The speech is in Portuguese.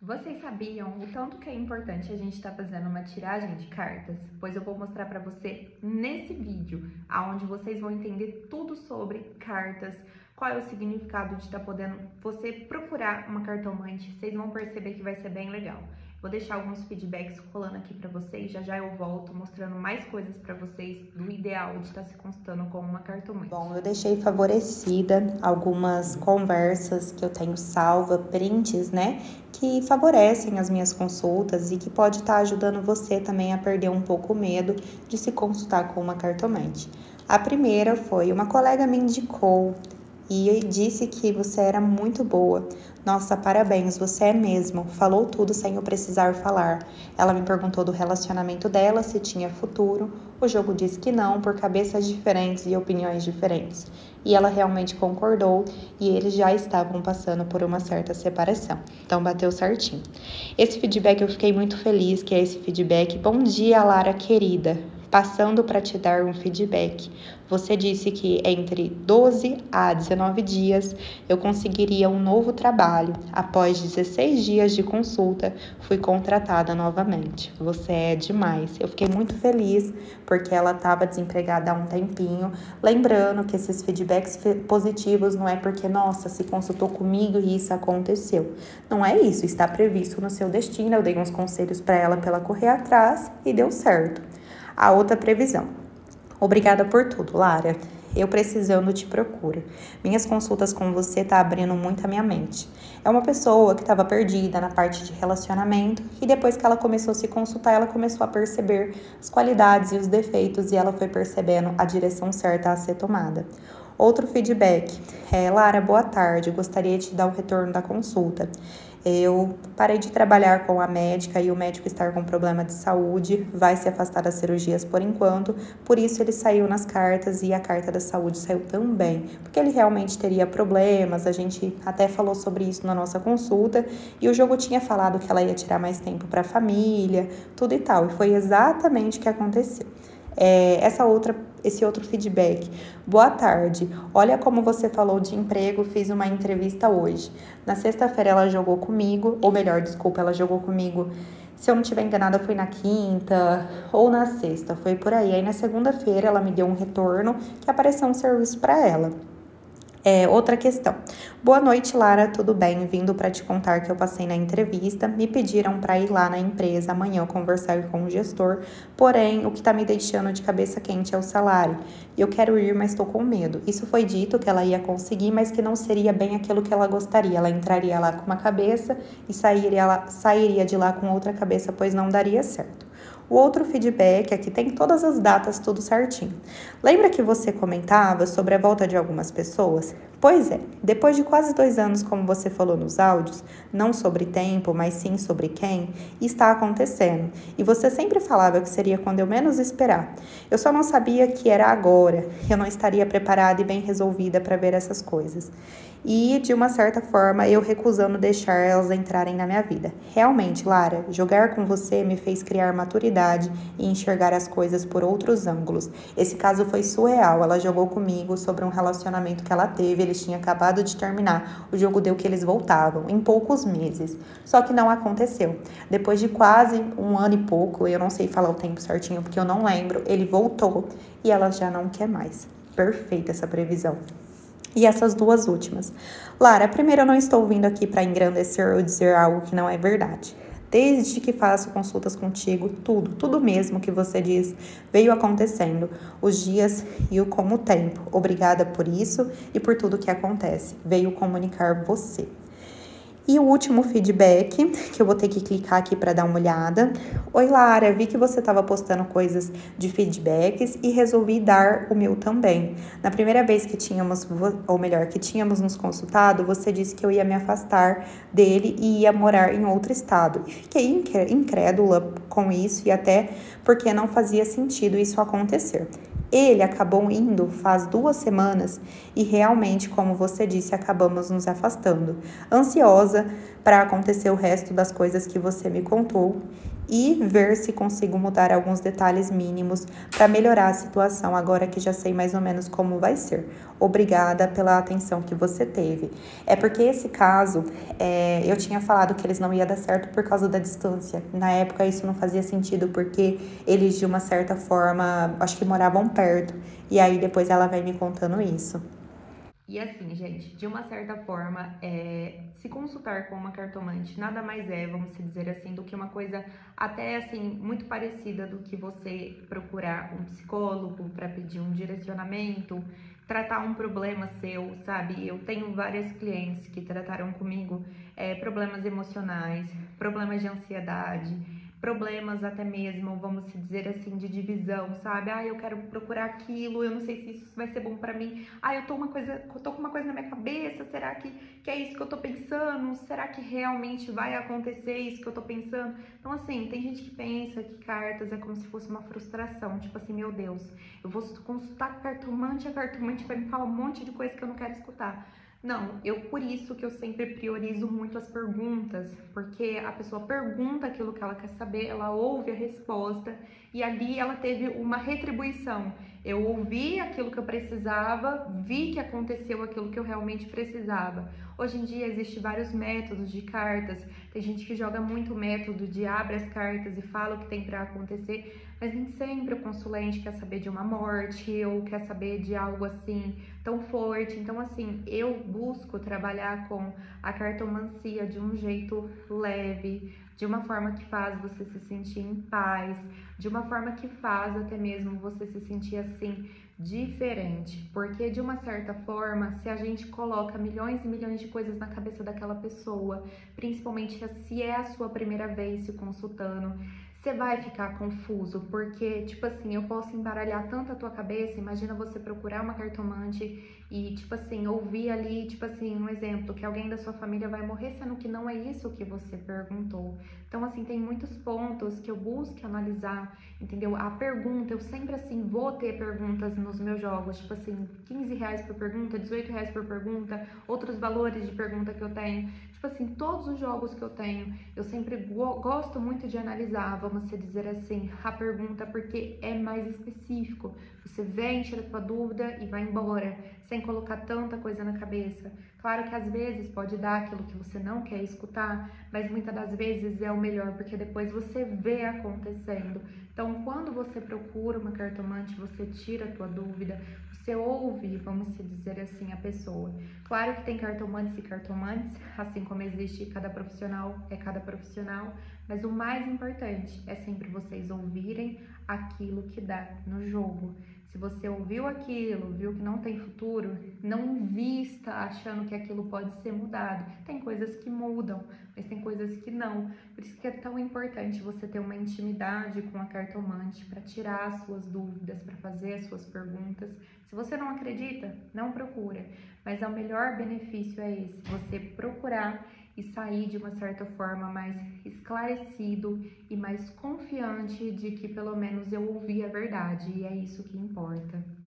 Vocês sabiam o tanto que é importante a gente estar fazendo uma tiragem de cartas? Pois eu vou mostrar para você nesse vídeo, onde vocês vão entender tudo sobre cartas, qual é o significado de estar podendo você procurar uma cartomante. Vocês vão perceber que vai ser bem legal. Vou deixar alguns feedbacks rolando aqui para vocês, já eu volto mostrando mais coisas para vocês do ideal de estar se consultando com uma cartomante. Bom, eu deixei favorecida algumas conversas que eu tenho salva, prints, né, que favorecem as minhas consultas e que pode estar ajudando você também a perder um pouco o medo de se consultar com uma cartomante. A primeira foi uma colega me indicou e disse que você era muito boa. Nossa, parabéns, você é mesmo. Falou tudo sem eu precisar falar. Ela me perguntou do relacionamento dela, se tinha futuro. O jogo disse que não, por cabeças diferentes e opiniões diferentes. E ela realmente concordou e eles já estavam passando por uma certa separação. Então bateu certinho. Esse feedback eu fiquei muito feliz, que é esse feedback. Bom dia, Lara querida. Passando para te dar um feedback. Você disse que entre 12 a 19 dias eu conseguiria um novo trabalho. Após 16 dias de consulta, fui contratada novamente. Você é demais. Eu fiquei muito feliz porque ela estava desempregada há um tempinho. Lembrando que esses feedbacks positivos não é porque, nossa, se consultou comigo e isso aconteceu. Não é isso, está previsto no seu destino. Eu dei uns conselhos para ela correr atrás e deu certo. A outra previsão. Obrigada por tudo, Lara. Eu precisando te procuro. Minhas consultas com você tá abrindo muito a minha mente. É uma pessoa que estava perdida na parte de relacionamento e depois que ela começou a se consultar, ela começou a perceber as qualidades e os defeitos e ela foi percebendo a direção certa a ser tomada. Outro feedback. Lara, boa tarde. Gostaria de te dar o retorno da consulta. Eu parei de trabalhar com a médica e o médico está com problema de saúde, vai se afastar das cirurgias por enquanto, por isso ele saiu nas cartas e a carta da saúde saiu também, porque ele realmente teria problemas, a gente até falou sobre isso na nossa consulta e o jogo tinha falado que ela ia tirar mais tempo para a família, tudo e tal, e foi exatamente o que aconteceu. Esse outro feedback. Boa tarde. Olha como você falou de emprego, fiz uma entrevista hoje. Na sexta-feira ela jogou comigo, ou melhor, desculpa, ela jogou comigo. Se eu não estiver enganada, foi na quinta ou na sexta, foi por aí. Aí na segunda-feira ela me deu um retorno que apareceu um serviço para ela. Outra questão. Boa noite, Lara, tudo bem? Vindo para te contar que eu passei na entrevista, me pediram para ir lá na empresa amanhã conversar com o gestor, porém, o que está me deixando de cabeça quente é o salário. Eu quero ir, mas estou com medo. Isso foi dito que ela ia conseguir, mas que não seria bem aquilo que ela gostaria. Ela entraria lá com uma cabeça e sairia de lá com outra cabeça, pois não daria certo. O outro feedback aqui tem todas as datas, tudo certinho. Lembra que você comentava sobre a volta de algumas pessoas? Pois é, depois de quase 2 anos, como você falou nos áudios, não sobre tempo, mas sim sobre quem, está acontecendo. E você sempre falava que seria quando eu menos esperar. Eu só não sabia que era agora. Eu não estaria preparada e bem resolvida para ver essas coisas. E, de uma certa forma, eu recusando deixar elas entrarem na minha vida. Realmente, Lara, jogar com você me fez criar maturidade e enxergar as coisas por outros ângulos. Esse caso foi surreal. Ela jogou comigo sobre um relacionamento que ela teve, eles tinham acabado de terminar. O jogo deu que eles voltavam, em poucos meses. Só que não aconteceu. Depois de quase 1 ano e pouco, eu não sei falar o tempo certinho porque eu não lembro, ele voltou e ela já não quer mais. Perfeita essa previsão. E essas duas últimas. Lara, primeiro eu não estou vindo aqui para engrandecer ou dizer algo que não é verdade. Desde que faço consultas contigo, tudo mesmo que você diz veio acontecendo, os dias e o como tempo. Obrigada por isso e por tudo que acontece. Veio comunicar você. E o último feedback, que eu vou ter que clicar aqui para dar uma olhada. Oi, Lara, vi que você estava postando coisas de feedbacks e resolvi dar o meu também. Na primeira vez que tínhamos nos consultado, você disse que eu ia me afastar dele e ia morar em outro estado. E fiquei incrédula com isso e até porque não fazia sentido isso acontecer. Ele acabou indo faz 2 semanas e realmente, como você disse, acabamos nos afastando. Ansiosa para acontecer o resto das coisas que você me contou e ver se consigo mudar alguns detalhes mínimos para melhorar a situação, agora que já sei mais ou menos como vai ser. Obrigada pela atenção que você teve. É porque esse caso, eu tinha falado que eles não ia dar certo por causa da distância. Na época isso não fazia sentido porque eles de uma certa forma, acho que moravam perto. E aí depois ela vai me contando isso. E assim, gente, de uma certa forma, se consultar com uma cartomante nada mais é, vamos dizer assim, do que uma coisa até assim muito parecida do que você procurar um psicólogo para pedir um direcionamento, tratar um problema seu, sabe? Eu tenho várias clientes que trataram comigo problemas emocionais, problemas de ansiedade, problemas até mesmo, vamos dizer assim, de divisão, sabe? Ah, eu quero procurar aquilo, eu não sei se isso vai ser bom pra mim. Ah, eu tô com uma coisa na minha cabeça, será que é isso que eu tô pensando? Será que realmente vai acontecer isso que eu tô pensando? Então, assim, tem gente que pensa que cartas é como se fosse uma frustração, tipo assim, meu Deus, eu vou consultar a cartomante vai me falar um monte de coisa que eu não quero escutar. Não, por isso que eu sempre priorizo muito as perguntas, porque a pessoa pergunta aquilo que ela quer saber, ela ouve a resposta e ali ela teve uma retribuição. Eu ouvi aquilo que eu precisava, vi que aconteceu aquilo que eu realmente precisava. Hoje em dia existem vários métodos de cartas, tem gente que joga muito o método de abre as cartas e fala o que tem para acontecer, mas nem sempre o consulente quer saber de uma morte ou quer saber de algo assim tão forte. Então, assim, eu busco trabalhar com a cartomancia de um jeito leve, de uma forma que faz você se sentir em paz, de uma forma que faz até mesmo você se sentir assim diferente, porque de uma certa forma, se a gente coloca milhões e milhões de coisas na cabeça daquela pessoa, principalmente se é a sua primeira vez se consultando, você vai ficar confuso, porque, tipo assim, eu posso embaralhar tanto a tua cabeça, imagina você procurar uma cartomante e, tipo assim, ouvir ali, tipo assim, um exemplo, que alguém da sua família vai morrer, sendo que não é isso que você perguntou. Então, assim, tem muitos pontos que eu busco analisar, entendeu? A pergunta, eu sempre, assim, vou ter perguntas nos meus jogos, tipo assim, R$15 por pergunta, R$18 por pergunta, outros valores de pergunta que eu tenho. Tipo assim, todos os jogos que eu tenho, eu sempre gosto muito de analisar, vamos dizer assim, a pergunta, porque é mais específico. Você vem, tira a tua dúvida e vai embora, sem colocar tanta coisa na cabeça. Claro que às vezes pode dar aquilo que você não quer escutar, mas muitas das vezes é o melhor, porque depois você vê acontecendo. Então, quando você procura uma cartomante, você tira a tua dúvida, você ouve, vamos dizer assim, a pessoa. Claro que tem cartomantes e cartomantes, assim como existe cada profissional, é cada profissional, mas o mais importante é sempre vocês ouvirem aquilo que dá no jogo. Se você ouviu aquilo, viu que não tem futuro, não invista achando que aquilo pode ser mudado. Tem coisas que mudam, mas tem coisas que não. Por isso que é tão importante você ter uma intimidade com a cartomante para tirar as suas dúvidas, para fazer as suas perguntas. Se você não acredita, não procura. Mas o melhor benefício é esse, você procurar e sair de uma certa forma mais esclarecido e mais confiante de que pelo menos eu ouvi a verdade, e é isso que importa.